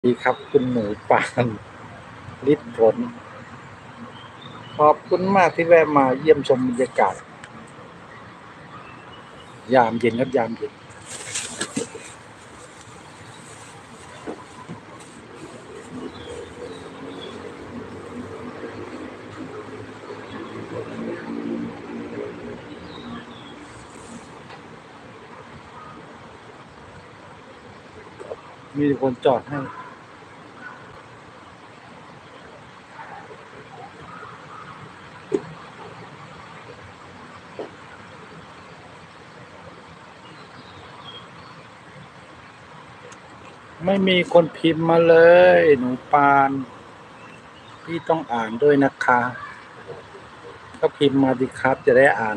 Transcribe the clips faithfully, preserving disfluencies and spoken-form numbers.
ดีครับคุณหมูปานฤทธิ์ผลขอบคุณมากที่แวะมาเยี่ยมชมบรรยากาศยามเย็นครับยามเย็นมีคนจอดให้ไม่มีคนพิมพ์มาเลยหนูปานพี่ต้องอ่านด้วยนะคะก็พิมพ์มาดิครับจะได้อ่าน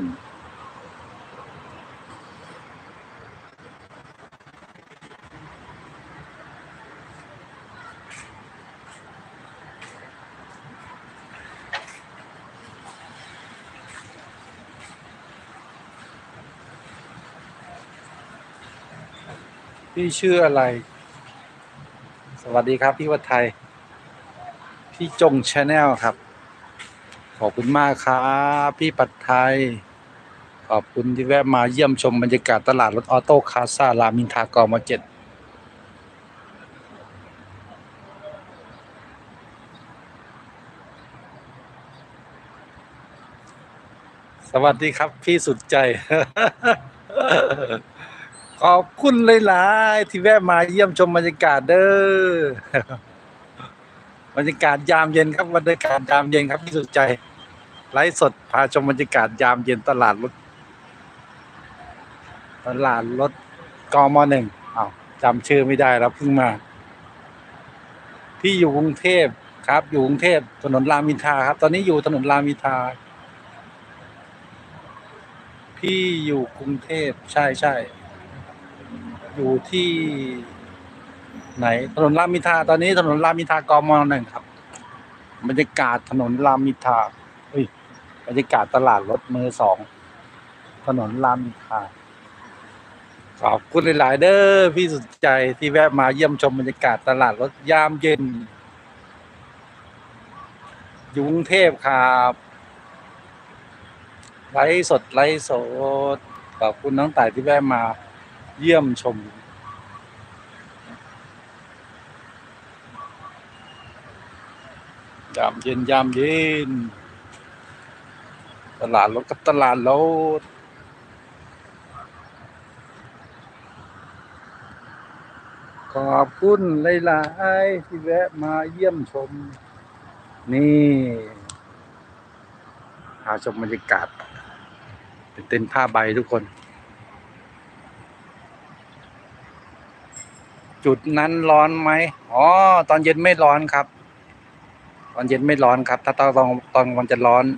พี่ชื่ออะไรสวัสดีครับพี่วัฒไทยพี่จงชาแนลครับขอบคุณมากครับพี่ปัดไทยขอบคุณที่แวะมาเยี่ยมชมบรรยากาศตลาดรถออโต้คาซ่ารามอินทรากมเจ็ดสวัสดีครับพี่สุดใจ ขอบคุณหลายๆที่แวะมาเยี่ยมชมบรรยากาศเด้อบรรยากาศยามเย็นครับบรรยากาศยามเย็นครับพี่สุดใจไลฟ์สดพาชมบรรยากาศยามเย็นตลาดรถตลาดรถกมหนึ่งอ้าวจำชื่อไม่ได้แล้วเพิ่งมาพี่อยู่กรุงเทพครับอยู่กรุงเทพถนนรามอินทราครับตอนนี้อยู่ถนนรามอินทราพี่อยู่กรุงเทพใช่ใช่อยู่ที่ไหนถนนรามอินทราตอนนี้ถนนรามอินทรากมหนึ่งครับบรรยากาศถนนรามอินทราเฮ้ยบรรยากาศตลาดรถมือสองถนนรามอินทราขอบคุณหลายๆเด้อพี่สุดใจที่แวะมาเยี่ยมชมบรรยากาศตลาดรถยามเย็นอยู่กรุงเทพครับไลฟ์สดไลฟ์สดขอบคุณน้องต่ายที่แวะมาเยี่ยมชมยามเย็นยามเย็นตลาดรถกับตลาดรถขอบคุณหลายๆที่แวะมาเยี่ยมชมนี่พาชมบรรยากาศเป็นเต็นท์ผ้าใบทุกคนจุดนั้นร้อนไหมอ๋อตอนเย็นไม่ร้อนครับตอนเย็นไม่ร้อนครับถ้าตอนตอนตอนวันจะร้อน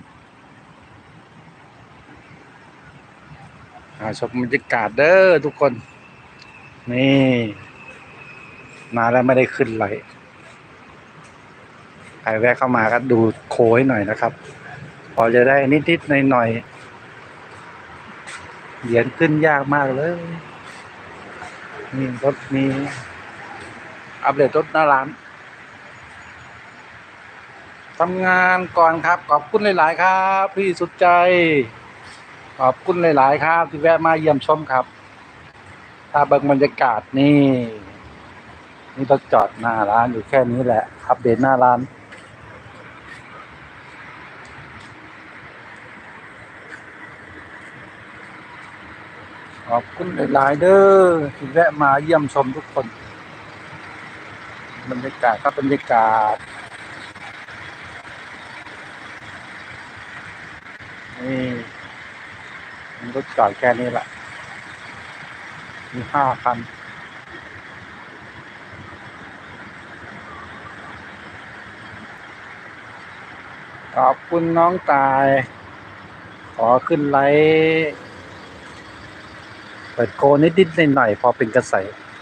พาชมบรรยากาศเด้อทุกคนนี่มาแล้วไม่ได้ขึ้นเลยใครแวะเข้ามาก็ดูโคให้หน่อยนะครับพอจะได้นิดๆหน่อยๆเหรียญขึ้นยากมากเลยนี่รถนี้อัปเดตรถหน้าร้านทำงานก่อนครับขอบคุณหลายๆครับพี่สุดใจขอบคุณหลายๆครับที่แวะมาเยี่ยมชมครับถ้าเบิ่งบรรยากาศนี่นี่รถจอดหน้าร้านอยู่แค่นี้แหละอัปเดตหน้าร้านขอบคุณหลายๆเด้อที่แวะมาเยี่ยมชมทุกคนบรรยากาศครับบรรยากาศนี่มีรถจอดแค่นี้แหละมีห้าคันขอบคุณน้องตายขอขึ้นไลฟ์เปิดโกนิดๆหน่อยๆพอเป็นกระแส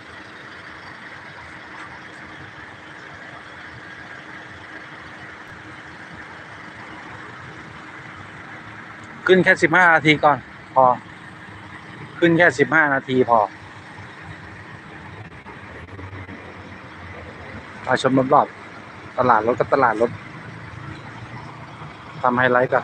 ขึ้นแค่สิบห้านาทีก่อนพอขึ้นแค่สิบห้านาทีพอพาชมรอบๆตลาดรถก็ตลาดรถทำไฮไลท์กับ